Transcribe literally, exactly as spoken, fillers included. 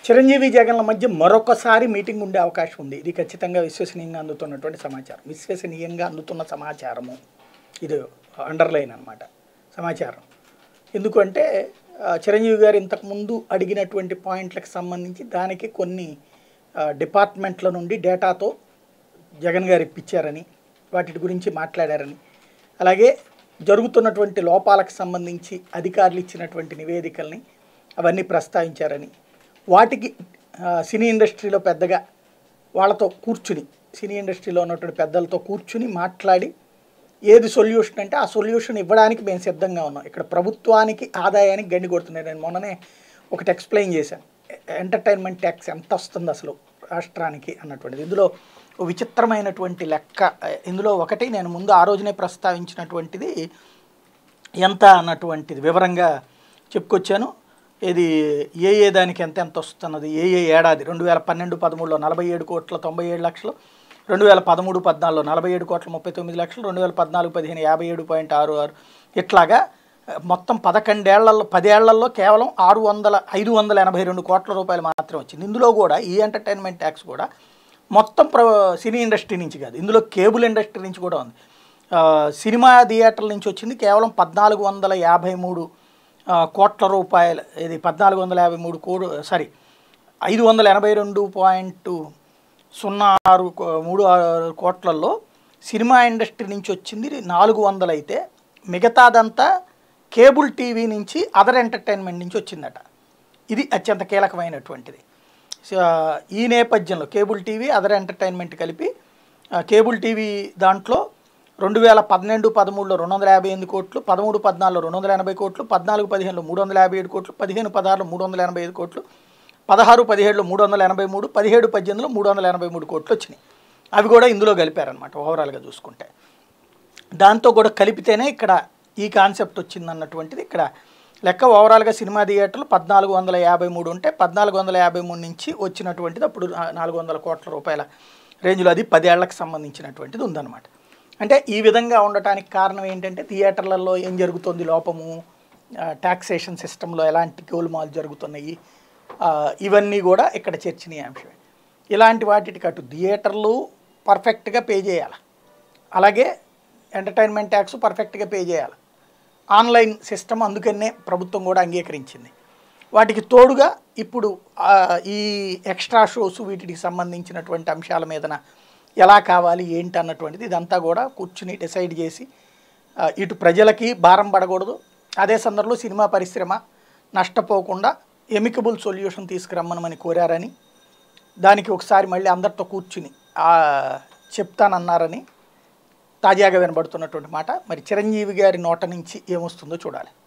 చిరంజీవి జగన్ల మధ్య మరొకసారి మీటింగ్ ఉండే అవకాశం ఉంది. ఇది ఖచ్చితంగా విశ్వసనీయంగా అందుతున్నటువంటి సమాచారం. విశ్వసనీయంగా అందుతున్న సమాచారము ఇది అండర్లైన్ అనమాట సమాచారం. ఎందుకంటే చిరంజీవి గారు ఇంతకుముందు అడిగినటువంటి పాయింట్లకు సంబంధించి దానికి కొన్ని డిపార్ట్మెంట్ల నుండి డేటాతో జగన్ గారు ఇప్పించారని, వాటి గురించి మాట్లాడారని, అలాగే జరుగుతున్నటువంటి లోపాలకు సంబంధించి అధికారులు ఇచ్చినటువంటి నివేదికల్ని అవన్నీ ప్రస్తావించారని, వాటికి సినీ ఇండస్ట్రీలో పెద్దగా వాళ్ళతో కూర్చుని సినీ ఇండస్ట్రీలో ఉన్నటువంటి పెద్దలతో కూర్చుని మాట్లాడి ఏది సొల్యూషన్ అంటే ఆ సొల్యూషన్ ఇవ్వడానికి మేము సిద్ధంగా ఉన్నాం. ఇక్కడ ప్రభుత్వానికి ఆదాయానికి గండి కొడుతున్నాయి. నేను మొన్ననే ఒకటి ఎక్స్ప్లెయిన్ చేశాను, ఎంటర్టైన్మెంట్ ట్యాక్స్ ఎంత వస్తుంది అసలు రాష్ట్రానికి అన్నటువంటిది. ఇందులో విచిత్రమైనటువంటి లెక్క. ఇందులో ఒకటి నేను ముందు ఆ రోజునే ప్రస్తావించినటువంటిది ఎంత అన్నటువంటిది వివరంగా చెప్పుకొచ్చాను. ఇది ఏ ఏ దానికి ఎంత ఎంత వస్తున్నది, ఏ ఏ ఏడాది రెండు వేల పన్నెండు పదమూడులో నలభై ఏడు కోట్ల తొంభై ఏడు లక్షలు, రెండు వేల పదమూడు పద్నాలుగులో నలభై ఏడు కోట్ల ముప్పై తొమ్మిది లక్షలు, రెండు వేల పద్నాలుగు పదిహేను యాభై ఏడు పాయింట్ ఆరు ఆరు ఇట్లాగా మొత్తం పదకొండేళ్లలో పదేళ్లలో కేవలం ఆరు వందల ఐదు వందల ఎనభై రెండు కోట్ల రూపాయలు మాత్రం వచ్చింది. ఇందులో కూడా ఈ ఎంటర్టైన్మెంట్ ట్యాక్స్ కూడా మొత్తం ప్ర సినీ ఇండస్ట్రీ నుంచి కాదు, ఇందులో కేబుల్ ఇండస్ట్రీ నుంచి కూడా ఉంది. సినిమా థియేటర్ల నుంచి వచ్చింది కేవలం పద్నాలుగు వందల యాభై మూడు కోట్ల రూపాయలు. ఇది పద్నాలుగు వందల యాభై మూడు కోడు సారీ ఐదు వందల ఎనభై రెండు పాయింట్ సున్నా ఆరు మూడు ఆరు కోట్లలో సినిమా ఇండస్ట్రీ నుంచి వచ్చింది నాలుగు వందలు అయితే మిగతాదంతా కేబుల్ టీవీ నుంచి అదర్ ఎంటర్టైన్మెంట్ నుంచి వచ్చిందట. ఇది అత్యంత కీలకమైనటువంటిది. ఈ నేపథ్యంలో కేబుల్ టీవీ అదర్ ఎంటర్టైన్మెంట్ కలిపి కేబుల్ టీవీ దాంట్లో రెండు వేల పన్నెండు పదమూడులో రెండు వందల యాభై ఎనిమిది కోట్లు, పదమూడు పద్నాలుగులో రెండు వందల ఎనభై కోట్లు, పద్నాలుగు పదిహేనులో మూడు వందల యాభై ఏడు కోట్లు, పదిహేను పదహారులో మూడు వందల ఎనభై ఐదు కోట్లు, పదహారు పదిహేడులో మూడు వందల ఎనభై మూడు, పదిహేడు పద్దెనిమిదిలో మూడు వందల ఎనభై మూడు కోట్లు వచ్చినాయి. అవి కూడా ఇందులో కలిపారనమాట ఓవరాల్గా చూసుకుంటే. దాంతో కూడా కలిపితేనే ఇక్కడ ఈ కాన్సెప్ట్ వచ్చిందన్నటువంటిది ఇక్కడ లెక్క. ఓవరాల్గా సినిమా థియేటర్లు పద్నాలుగు వందల యాభై మూడు ఉంటే పద్నాలుగు వందల యాభై మూడు నుంచి వచ్చినటువంటిది అప్పుడు నాలుగు వందల కోట్ల రూపాయల రేంజ్లో అది పదేళ్లకు సంబంధించినటువంటిది ఉందన్నమాట. అంటే ఈ విధంగా ఉండటానికి కారణం ఏంటంటే థియేటర్లలో ఏం జరుగుతుంది, లోపము, ట్యాక్సేషన్ సిస్టంలో ఎలాంటి గోల్మాల్ జరుగుతున్నాయి, ఇవన్నీ కూడా ఇక్కడ చర్చనీయాంశమే. ఇలాంటి వాటికి అటు థియేటర్లు పర్ఫెక్ట్గా పే చేయాలి, అలాగే ఎంటర్టైన్మెంట్ ట్యాక్స్ పర్ఫెక్ట్గా పే చేయాలి. ఆన్లైన్ సిస్టమ్ అందుకనే ప్రభుత్వం కూడా అంగీకరించింది. వాటికి తోడుగా ఇప్పుడు ఈ ఎక్స్ట్రా షోస్ వీటికి సంబంధించినటువంటి అంశాల మీదన ఎలా కావాలి ఏంటి అన్నటువంటిది ఇదంతా కూడా కూర్చుని డిసైడ్ చేసి ఇటు ప్రజలకి భారం పడకూడదు, అదే సందర్భంలో సినిమా పరిశ్రమ నష్టపోకుండా ఎమికబుల్ సొల్యూషన్ తీసుకురమ్మనమని కోరారని, దానికి ఒకసారి మళ్ళీ అందరితో కూర్చుని చెప్తానన్నారని తాజాగా వినబడుతున్నటువంటి మాట. మరి చిరంజీవి గారి నోట నుంచి ఏమొస్తుందో చూడాలి.